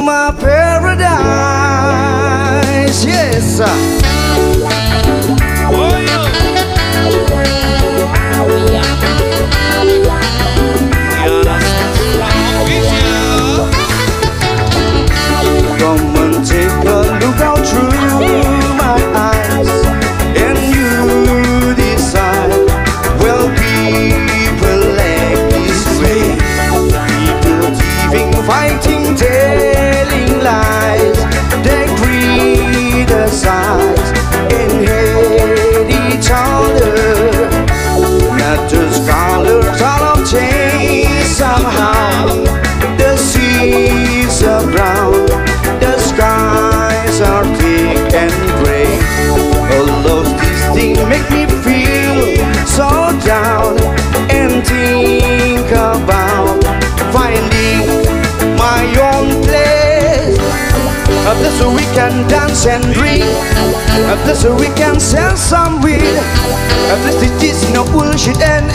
my paradise. Yes. Come and take a look out through my eyes, and you decide. Well, people like this way, people thieving, fighting, telling lies. They criticize and hate each other. Not just colors all of change somehow. The seas are brown, the skies are thick and gray. All of these things make me feel so down, and think about finding my own place. Up there so we can dance and drink, up there so we can sell some weed. Up there it is no bullshit and